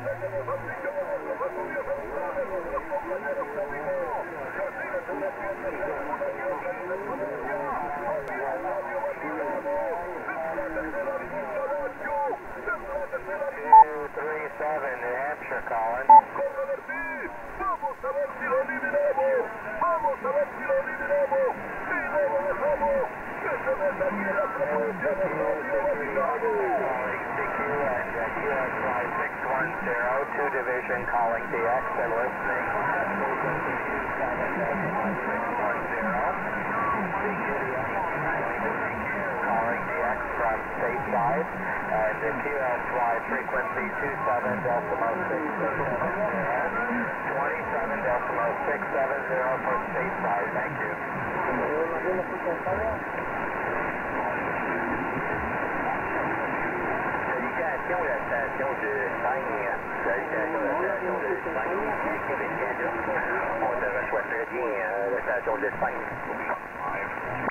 New Hampshire calling. Vamos a ver si lo eliminamos. Vamos a ver si lo eliminamos. Si no lo dejamos, que se meta aquí en la frecuencia de radio vacilado. QS 2 Division calling DX and listening. Calling DX from stateside. And the QSY frequency 27 decimal 27 decimal 670 for stateside. Thank you. Station de station de Sagne. Station de Sagne. On devrait choisir bien la station de Sagne.